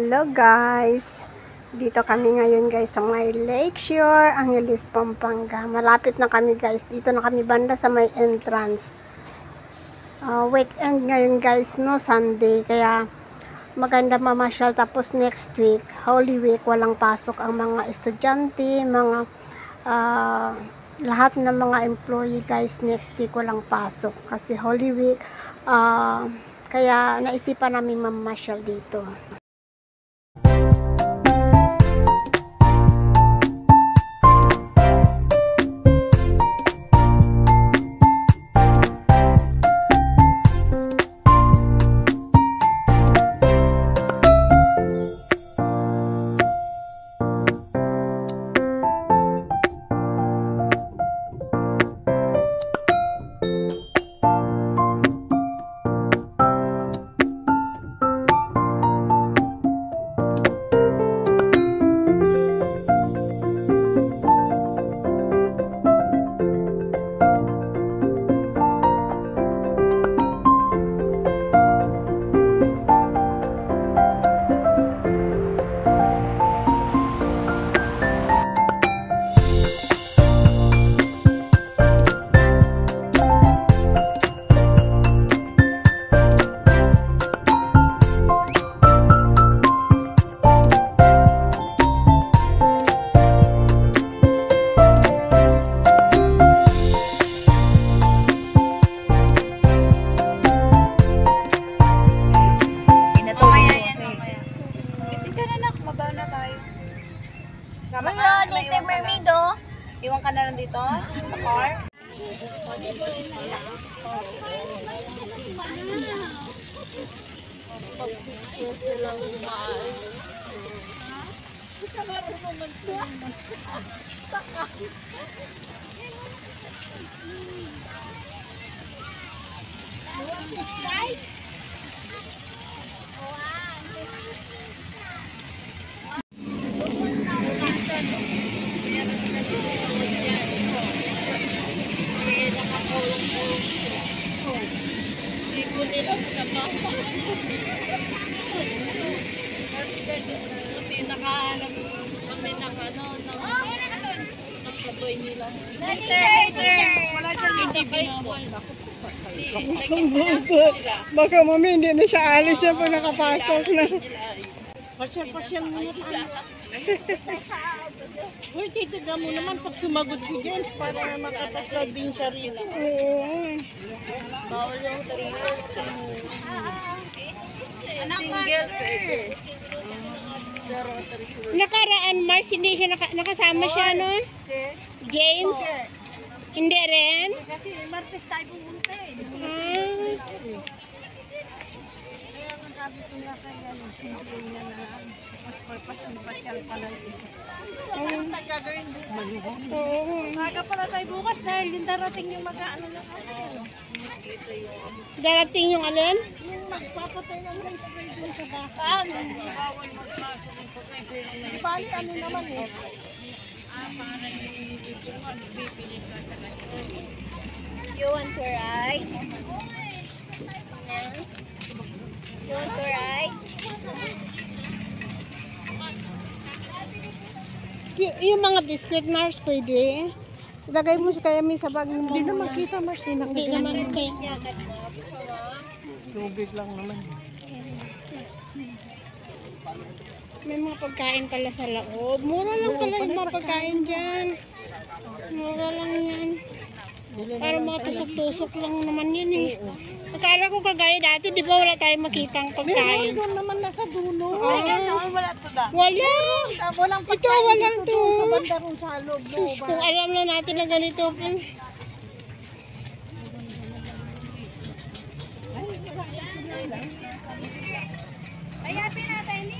Hello guys! Dito kami ngayon guys sa may Lakeshore, Angeles, Pampanga. Malapit na kami guys. Dito na kami banda sa may entrance. Weekend ngayon guys, no? Sunday. Kaya maganda mamasyal. Tapos next week, Holy Week, walang pasok ang mga estudyante, mga lahat ng mga employee guys. Next week walang pasok kasi Holy Week. Kaya naisipan namin mamasyal dito. Dito mermaid oh. Iwan ka na lang dito sa car. Nakahanap kami ng sabay nila. Wala dyan sabay ko. Baka mami hindi na siya alis siya pag nakapasok na. Pasyal muna tayo. Uy, titignan mo naman pag sumagot si James para makapasal din siya rito. Oo. Bawal yung tarito. Anak first. Nakaraan Mars, hindi siya nakasama siya, no? James? Hindi rin? Kasi Martes tayo pumunta eh. Kaya ang sabi ko nga kaya simple niya na mas pasyal pala yun. Ang gagawin bukas. Maga pala tayo bukas dahil yung darating yung mag-ano na tayo. Darating yung alin? Yung magpapatay ng rice spray dun sa baka. Bawal mas maso ng patay. Di bali ano naman eh. Para yung bibili ka talaga. You want to ride? You want to ride? Yung mga biscuit Mars, pwede. Ilagay mo kaya may sa bag mo. Hindi na makita Mars. Hindi naman okay. Tubig lang naman. May mga pagkain pala sa loob. Mura lang pala yung mga pagkain dyan. Mura lang yan. Para mga tusok-tusok lang naman yun eh. Akala ko kagaya dati, di ba wala tayong makitang pagkain? Meron doon naman nasa dulo. Ay, gano'n. Wala to da. Wala! Walang Ito, pagkain wala dito to. doon sa banda kung sa loob mo. Sus, kung alam na natin na ganito. Hayapin natin eh.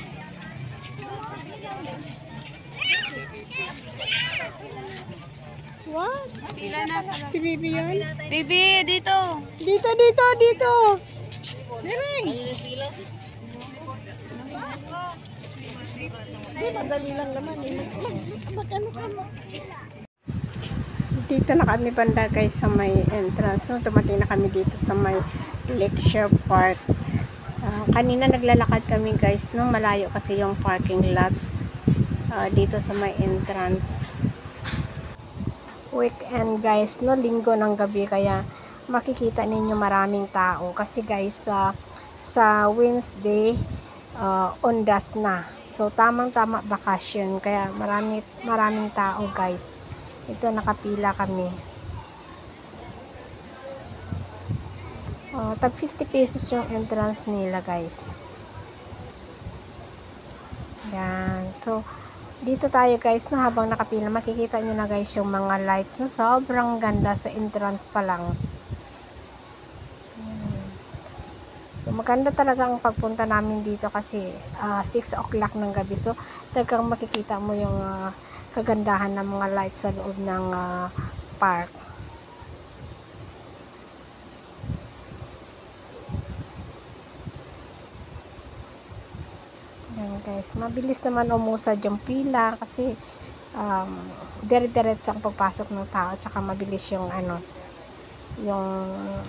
What? Si Bibi yun? Bibi, dito. Dito! Bibi. Hindi, madali lang naman eh. Mag-ano ka mo. Dito na kami banda guys sa may entrance. No? Tumating na kami dito sa may Lakeshore Park. Kanina naglalakad kami guys, no? Malayo kasi yung parking lot dito sa may entrance. Weekend guys, no? Linggo ng gabi, kaya makikita ninyo maraming tao. Kasi guys, sa Wednesday, ondas na. So, tamang-tama bakasyon. Kaya maraming tao guys. Ito, nakapila kami. Tag 50 pesos yung entrance nila guys. Yan. So, dito tayo guys, no, habang nakapila, makikita nyo na guys yung mga lights, no, sobrang ganda sa entrance pa lang. So, maganda talaga ang pagpunta namin dito kasi 6 o'clock ng gabi. So, talagang makikita mo yung kagandahan ng mga lights sa loob ng park. Yan guys, mabilis naman umusad yung pila kasi dire-diretso ang pagpasok ng tao, at saka mabilis yung yung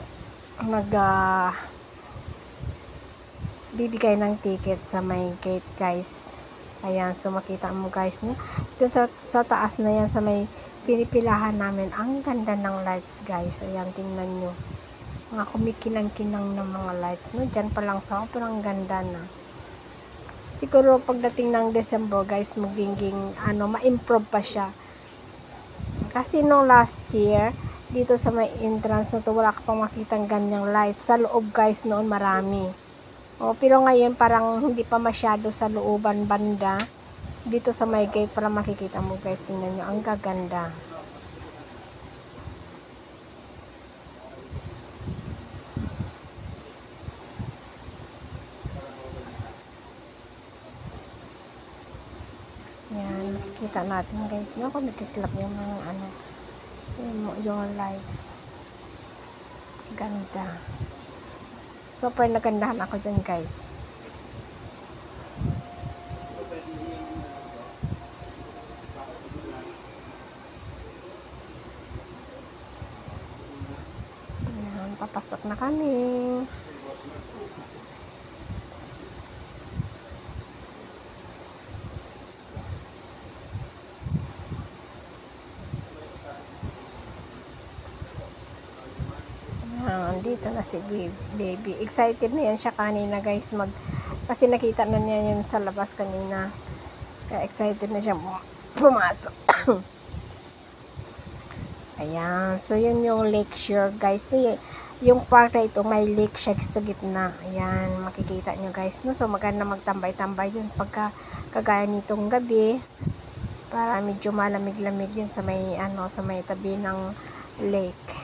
bibigay ng ticket sa may gate guys. Ayan, so makita mo guys, no? Diyan sa taas na yan, sa may pinipilahan namin, ang ganda ng lights guys. Ayan, tingnan nyo, mga kumikinang-kinang ng mga lights, no? Diyan pa lang sobrang ganda na. Siguro pagdating ng December guys, magiging ma-improve pa siya. Kasi nung last year, dito sa may entrance na to, wala ka pang makitang ganyang lights. Sa loob guys, noon marami. Pero ngayon parang hindi pa masyado sa looban banda. Dito sa may gate para makikita mo guys, tingnan nyo, ang gaganda. Yan, makikita natin guys, no, kung nag-slap yung mga yung lights. Ganda. Super nagandahan ako dyan guys. Yan, papasok na kami. Dito na si baby. Excited na yan siya kanina guys. Kasi nakita na niya yun sa labas kanina. Kaya excited na siya pumasok. Ayan. So, yun yung Lakeshore guys. Yung park na ito, may lake siya sa gitna. Ayan. Makikita nyo guys. No? So, maganda magtambay-tambay yun pagka kagaya nitong gabi. Para medyo malamig-lamig yun sa may, sa may tabi ng lake.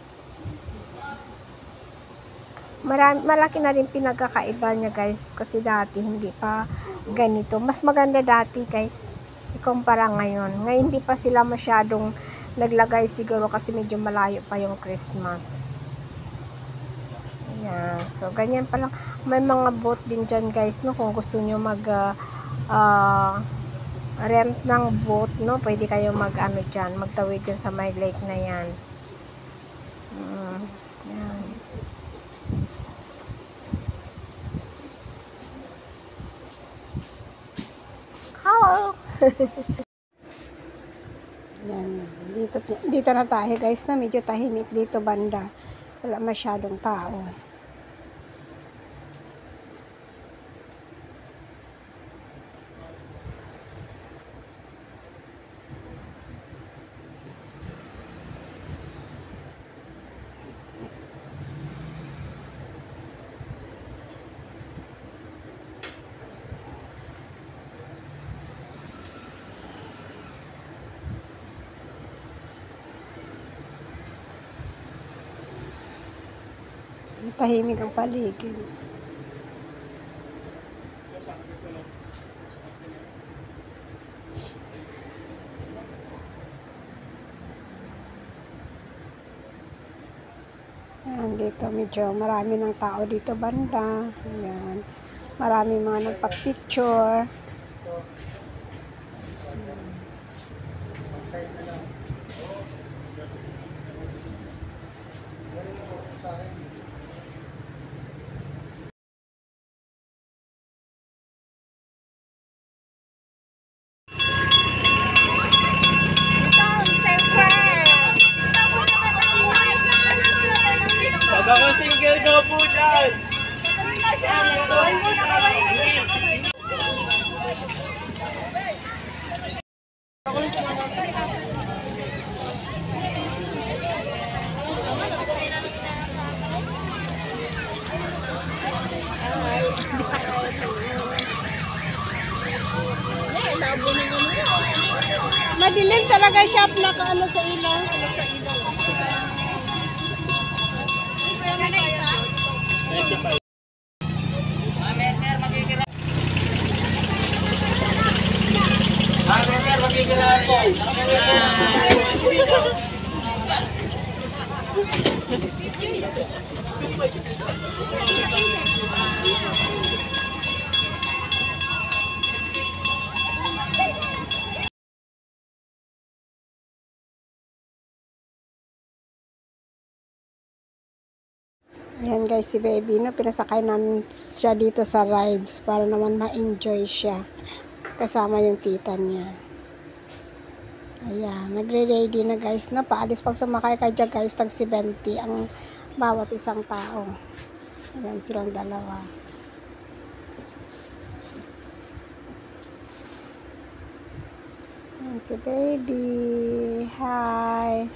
Malaki na rin pinagkakaiba niya guys, kasi dati hindi pa ganito. Mas maganda dati guys ikumpara ngayon. Ngayon hindi pa sila masyadong naglagay, siguro kasi medyo malayo pa yung Christmas. Ayan, so ganyan pa lang. May mga boat din dyan guys, no, kung gusto nyo mag rent ng boat, no, pwede kayo dyan, magtawid dyan sa may lake na yan. Yan. Hello! Yan. Dito na tayo guys, na medyo tahimik dito banda. Wala masyadong tao. Tahimik ang paligid. Ayan, dito medyo marami ng tao dito banda. Ayan. Marami mga nagpa-picture. Naka-shop, naka-ano sa ilaw. Ano sa ilaw. Ayan guys, si baby, no, pinasakay namin siya dito sa rides para naman ma-enjoy siya. Kasama yung tita niya. Ayan, nagre-ready na guys na paalis. Pag sumakay ka dyan guys, tag 70 ang bawat isang tao. Ayan silang dalawa. Ayan si baby. Hi.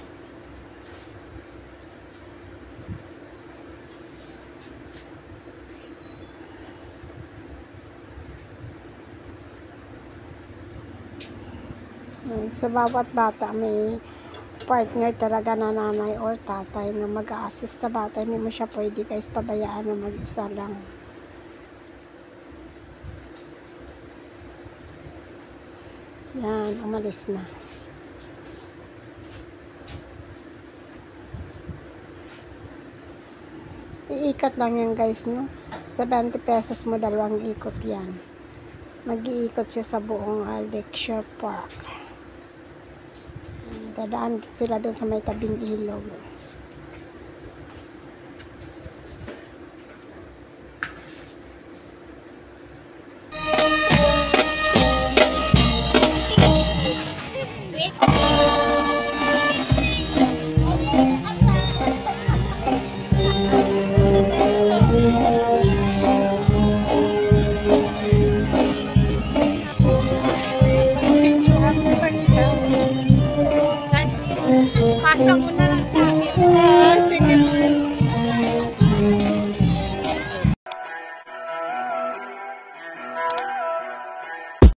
Sa bawat bata may partner talaga na nanay or tatay na mag-a-assist sa bata. Hindi mo siya pwede guys pabayaan na mag-isa lang. Yan, umalis na. Iikot lang yan guys, no? 70 pesos mo, dalawang ikot yan. Mag-iikot siya sa buong lecture park. Dadaan sila doon sa may tabing ilog. Pasa mo na lang sa akin.